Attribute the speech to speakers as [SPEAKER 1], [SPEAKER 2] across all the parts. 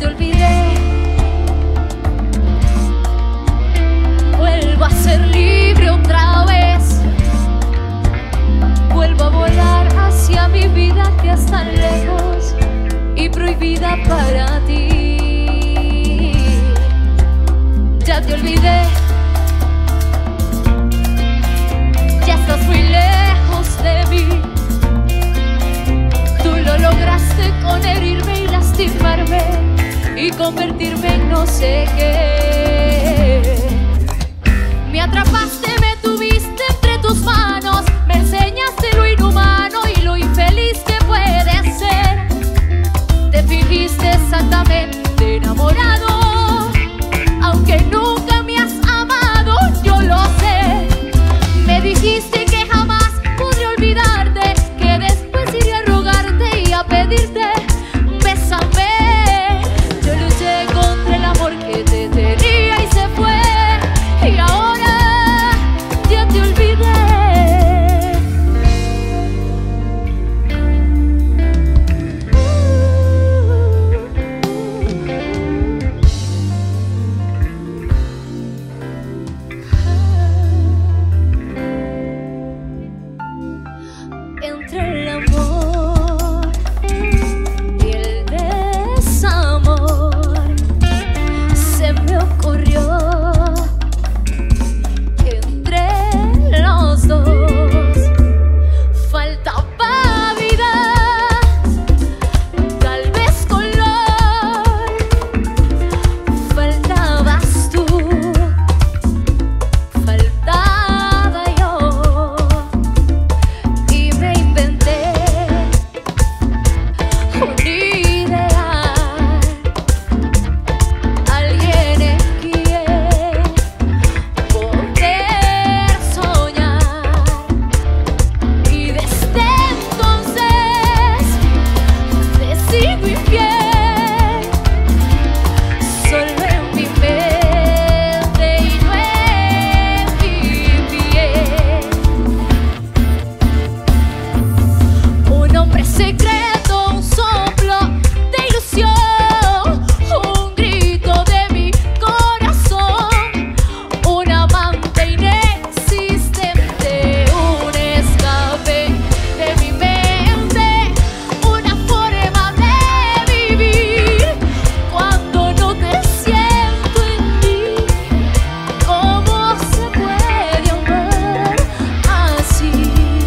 [SPEAKER 1] te olvidé. Vuelvo a ser libre otra vez. Vuelvo a volar hacia mi vida que es tan lejos y prohibida para ti. Ya te olvidé. Ya estás muy lejos de mí. Tú lo lograste con herirme y lastimarme y convertirme en no sé qué. Me atrapaste, me tuviste entre tus manos, me enseñaste lo inhumano y lo infeliz que puede ser. Te fingiste exactamente enamorado, aunque nunca me has amado, yo lo sé. Me dijiste que jamás podría olvidarte, que después iría a rogarte y a pedirte, bésame. Yo luché contra el amor que te tenía y se fue, y ahora ya te olvidé. Entre el amor y el desamor se me ocurrió que entre los dos faltaba vida, tal vez color. Faltabas tú, faltaba yo, y me inventé un ideal, alguien en quien poder soñar. Y desde entonces te sigo infiel, solo en mi mente y no en mi piel. Un hombre secreto, un soplo de ilusión, un grito de mi corazón, un amante inexistente, un escape de mi mente, una forma de vivir cuando no te siento en mí. ¿Cómo se puede amar así?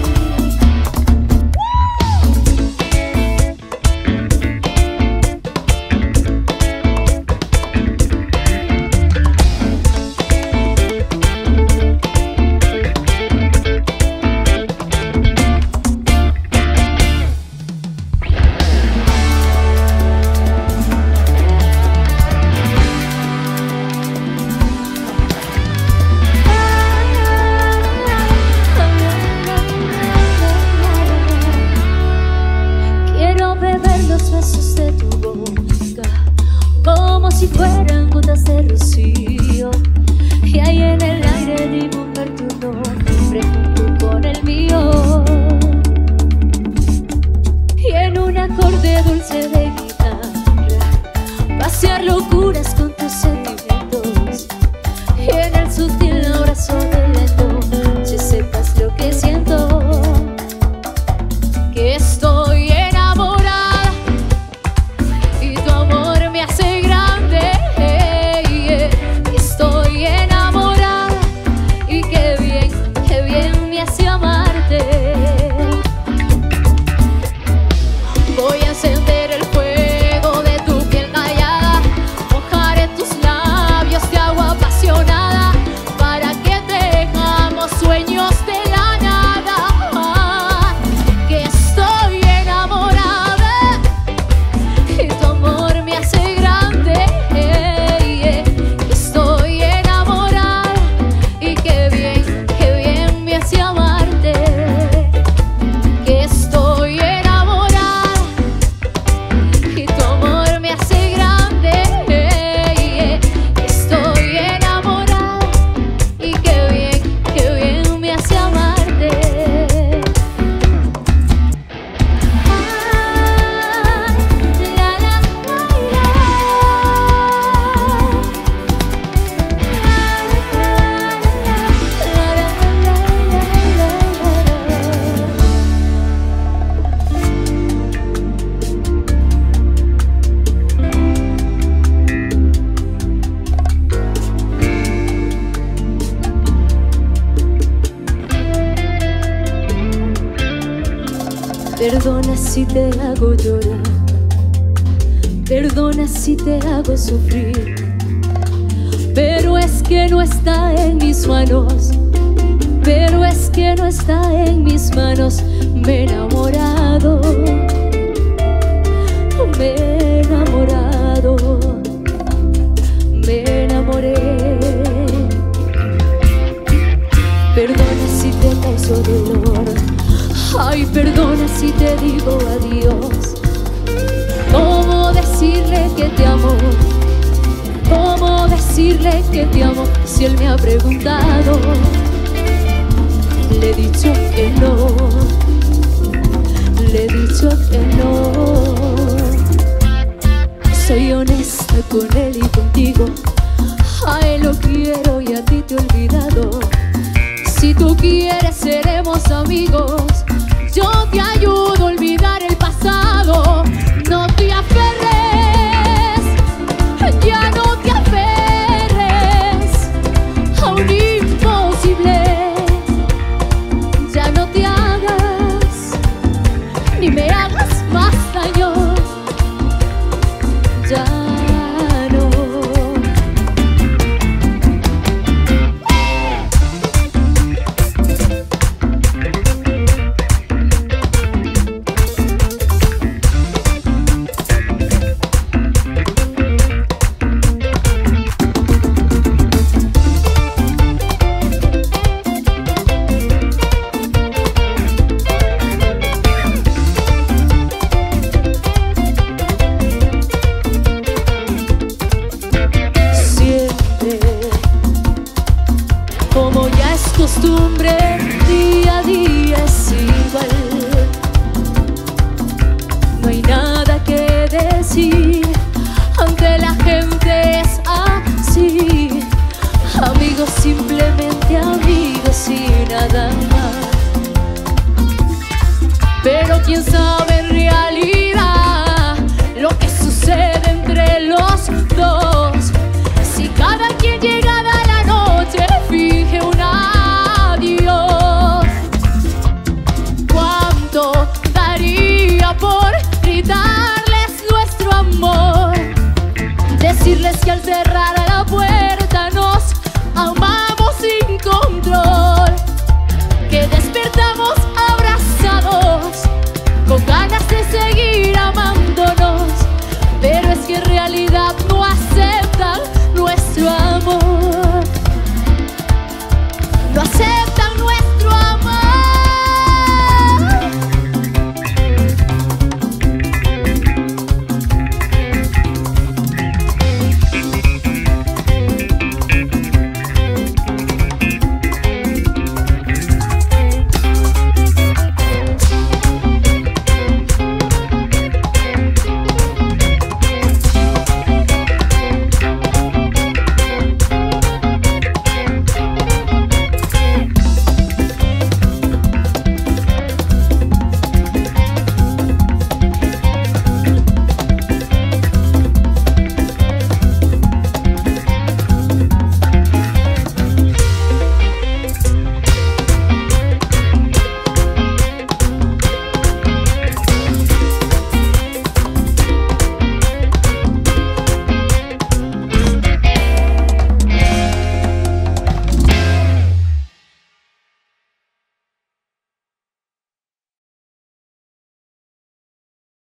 [SPEAKER 1] Quiero beber los besos de tu boca como si fueran gotas de rocío, y ahí en el aire dibujar tu nombre junto con el mío, y en un acorde dulce de guitarra pasear locuras con tus sentimientos, y en el sutil abrazo de la noche sepas lo que siento, que estoy enamorada y tu amor me hace grande. Estoy enamorada y qué bien me hace amarte. Voy a encender el fuego Perdona si te hago llorar, perdona si te hago sufrir, pero es que no está en mis manos, pero es que no está en mis manos. Me he enamorado, me he enamorado, me enamoré. Perdona si te causo dolor, ay, perdona si te digo adiós. ¿Cómo decirle que te amo? ¿Cómo decirle que te amo? Si él me ha preguntado, le he dicho que no, le he dicho que no. Soy honesta con él y contigo, a él lo quiero y a ti te he olvidado. Si tú quieres seremos amigos, yo te ayudo a olvidar el pasado. No te aferres, ya no te aferres a un imposible. Ya no te hagas, ni me hagas más daño. Ya no. Como ya es costumbre, día a día es igual. No hay nada que decir, ante la gente es así. Amigos, simplemente amigos y nada más. Pero quién sabe en realidad lo que sucede entre los dos. Si cada quien llegara a la noche finge un adiós, ¿cuánto daría por gritarles nuestro amor? Decirles que al cerrar la puerta nos amamos sin control, que despertamos abrazados con ganas de seguir amándonos, pero es que en realidad no aceptan nuestro amor. No aceptan.